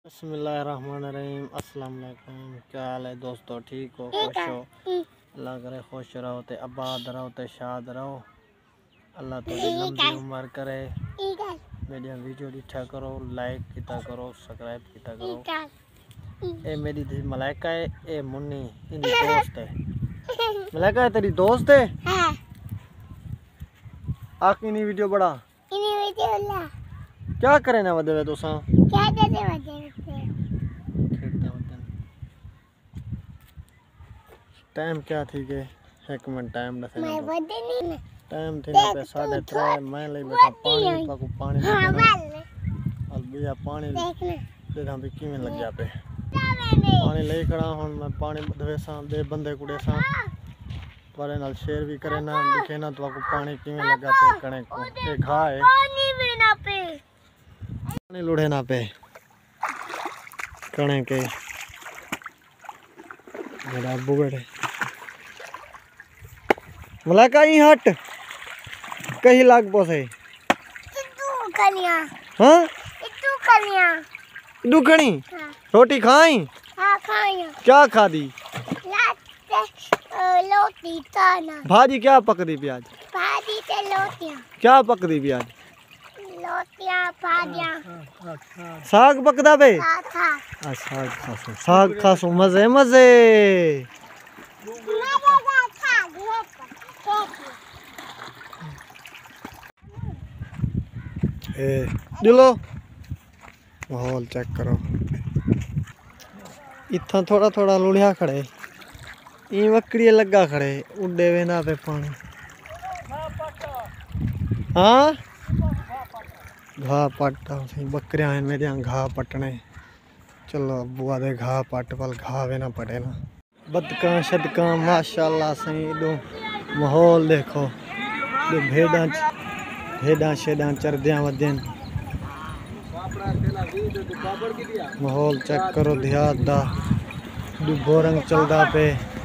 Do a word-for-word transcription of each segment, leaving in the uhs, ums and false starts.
बिस्मिल्लाहिर्रहमानिर्रहीम। अस्सलाम वालेकुम। क्या हाल है दोस्तों, ठीक हो, खुश हो? अल्लाह करे खुश रहो ते आबाद रहो ते शाद रहो। अल्लाह थोड़ी लंबी उम्र करे। मेरी वीडियो दिखा करो, लाइक किया करो, सब्सक्राइब किया करो। ए मेरी दी मलाइका है, ए मुन्नी इनकी दोस्त है। मलाइका है तेरी दोस्त है? हां। आकी नी वीडियो बड़ा इनी वीडियो ला क्या करे ना वदे तो सा क्या दे दे वदे खेलते वदे टाइम क्या थी के एक मिनट टाइम दसे मैं वदे नहीं टाइम थे पे साढ़े तीन मैं ले बैठा पानी पाको पानी हां वाले और बिया पानी दे दा भी किवें लग जा पे पानी ले खड़ा हुन मैं पानी दवे सा दे बंदे कुड़े सा पर नाल शेयर भी करे ना दिखे ना तो आपको पानी किवें लगा पे कणे को ए घा है पानी भी ना पे पानी लुढ़े ना पे कणे के मेरा अब्बू बैठे मलाइका ही हट कहीं लाग पोसे इतू कलियां हां इतू कलियां इतू खणी हां रोटी खाई हां खाई क्या खादी लोटी ताना भाजी क्या पक दी प्याज भाजी ते लोटियां क्या पक दी प्याज लोटियां भाजियां साग पकदा बे हां था आ साग खासो साग खासो मजे मजे ए दिलो माहौल चेक करो इतना थोड़ा थोड़ा लुढ़िया खड़े ई वकड़ी लगा खड़े उड़े वे ना पे पानी हाँ घा पट्टा बकरियां हैं मेरे यहाँ घा पटने चलो बुआ दे घा पट पल घा वे ना पड़े ना बदका शदका माशाल्लाह सही दो माहौल देखो दो भेड़ा भेड़ा शेड़ा चरदियां वदन माहौल चेक करो ध्यान दा दो बोरंग चलदा पे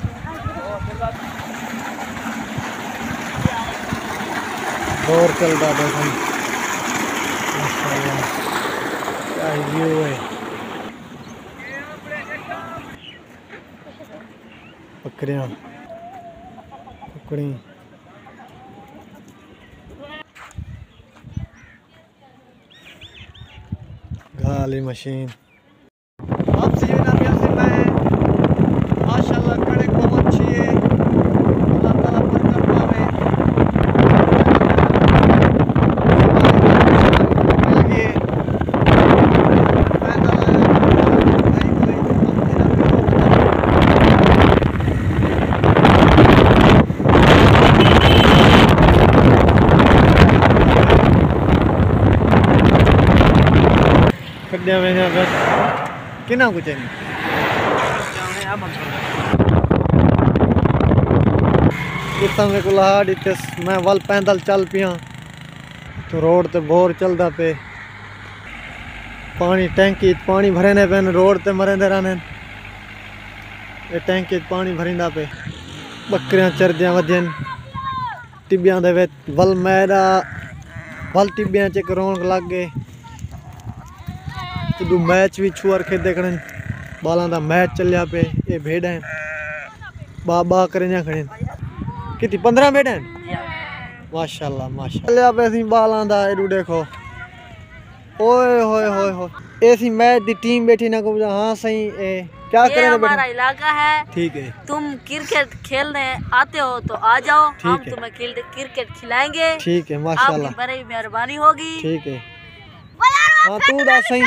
और चलता देखो माशाल्लाह क्या व्यू है बकरियां कुकड़ी गाली मशीन आप सी ना भी से मैं माशाल्लाह कड़े को अच्छी है अल्लाह ताला बरकत पावे खड्डिया में ना बस किना कुछ नहीं इतना मेरे को लाड इतने मैं वल पैदल चल पिया तो रोड ते बोर चलदा पे पानी टैंकी पानी भरेने पे रोड ते मरेंदे रहने ये टैंकी पानी भरिंदा पे बकरियां चरदियां वजन टिब्बियां दे विच वल मैदा वल टिब्बियां च रौनक लग गए तो मैच भी छुअर के देखने बालों का मैच चलिया पे ये भेड़ है बा बा करें खड़े कितनी पंद्रह भेड़ हैं माशाल्लाह माशाल्लाह चलिया पे सी बालों का एडू देखो ओए होए होए होए ऐसी मैच दी टीम बैठी ना को हाँ सही ए, क्या ये हमारा इलाका है ठीक है तुम क्रिकेट खेलने आते हो तो आ जाओ हम तुम्हें क्रिकेट खिलाएंगे ठीक है माशाल्लाह आपकी बड़ी मेहरबानी होगी ठीक है हाँ तू दा सही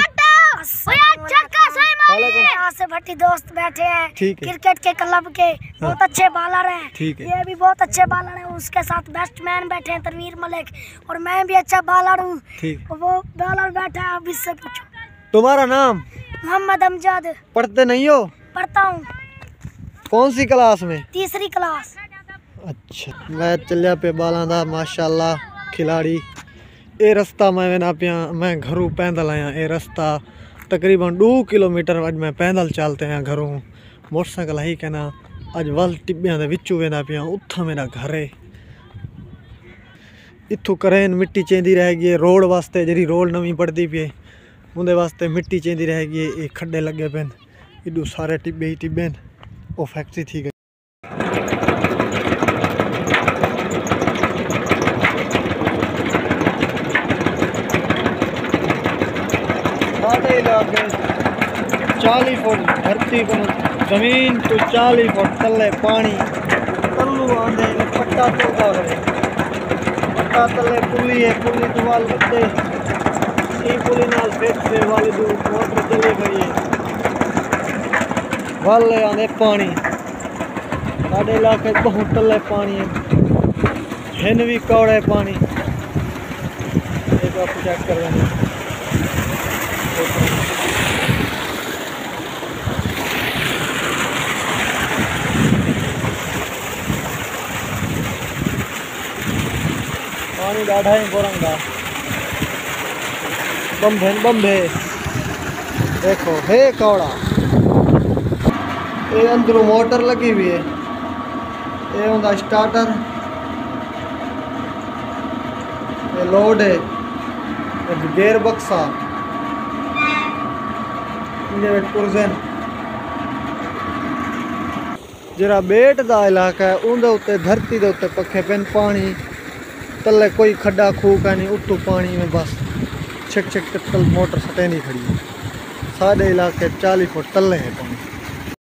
यहाँ से भट्टी दोस्त बैठे हैं क्रिकेट के क्लब के बहुत अच्छे बॉलर हैं ये भी बहुत अच्छे बॉलर हैं उसके साथ बैट्समैन बैठे हैं तनवीर मलिक और मैं भी अच्छा बॉलर हूँ वो बॉलर बैठा है अब इससे पूछो तुम्हारा नाम मोहम्मद अमजद पढ़ते नहीं हो पढ़ता हूँ कौन सी क्लास में तीसरी क्लास अच्छा मैच चलिया पे बाला दा माशाल्लाह खिलाड़ी ये रास्ता मैं ना पिया मैं घरों पैदल आया ये रास्ता तकरीबन दो किलोमीटर अज मैं पैदल चलते हैं घरों मोटरसाइकिल ही कहना अज वल टिब्बियां दे विचों वेंदा पिया उत्था मेरा घर है इत्थों करेन मिट्टी चेंदी रह गई रोड वास्ते जी रोड नवी पड़ती पी उनके वास्ते मिट्टी चाहिए रहेगी। ये खड्डे लगे पे इडू सारे टिब्बे ही टिब्बे वो फैक्ट्री थी गई। साढ़े इलाके चालीस फुट धरती को जमीन तो चालीस फुट तले पानी तलू आंदे पट्टा तोड़ा करे पट्टा तले पुली है पुली तो वाल बत्ते ई पुली नाल फैक्ट्री वाली दो मोटर चली गई है वाले आंदे पानी साढ़े इलाके बहुत तले पानी है हिन भी कौड़े पानी एक आप चेक कर लेंगे। पानी ॾाढा ही गोरंगा बंभे बंभे देखो हे कौड़ा ये अंदरों मोटर लगी हुई है ये उनका स्टार्टर ये लोड है एक गेयर बक्सा पुरजन जरा बेट का इलाका है उनके उत्ते धरती के उत्ते पखे पेन पानी तले कोई खड्डा खूह का नहीं उतू पानी में बस छिक छिक तल मोटर सटे नहीं खड़ी है। साढ़े इलाके चालीस फुट तले है पानी।